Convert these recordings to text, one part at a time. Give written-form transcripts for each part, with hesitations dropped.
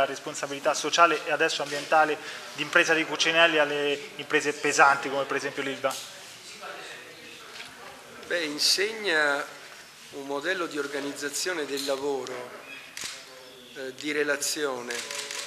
la responsabilità sociale e adesso ambientale di impresa di Cucinelli alle imprese pesanti come per esempio l'Ilva? Beh, insegna un modello di organizzazione del lavoro, di relazione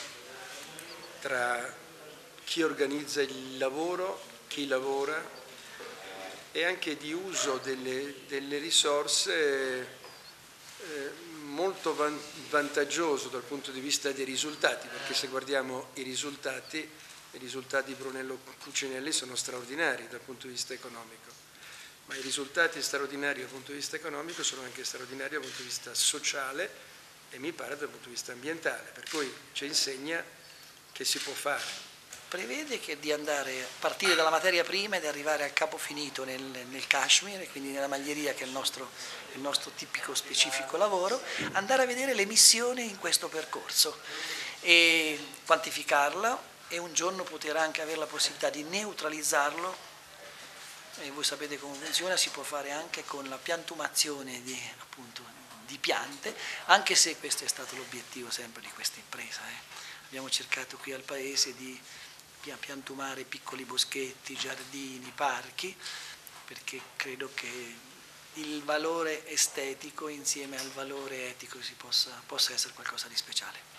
tra chi organizza il lavoro, chi lavora, e anche di uso delle risorse molto vantaggioso dal punto di vista dei risultati, perché se guardiamo i risultati di Brunello Cucinelli sono straordinari dal punto di vista economico, ma i risultati straordinari dal punto di vista economico sono anche straordinari dal punto di vista sociale e mi pare dal punto di vista ambientale, per cui ci insegna che si può fare. Prevede che di andare a partire dalla materia prima ed arrivare al capo finito nel cashmere, quindi nella maglieria che è il nostro tipico specifico lavoro, andare a vedere l'emissione in questo percorso e quantificarla e un giorno poter anche avere la possibilità di neutralizzarlo. E voi sapete come funziona, si può fare anche con la piantumazione di piante, anche se questo è stato l'obiettivo sempre di questa impresa. Abbiamo cercato qui al paese di piantumare piccoli boschetti, giardini, parchi, perché credo che il valore estetico insieme al valore etico possa essere qualcosa di speciale.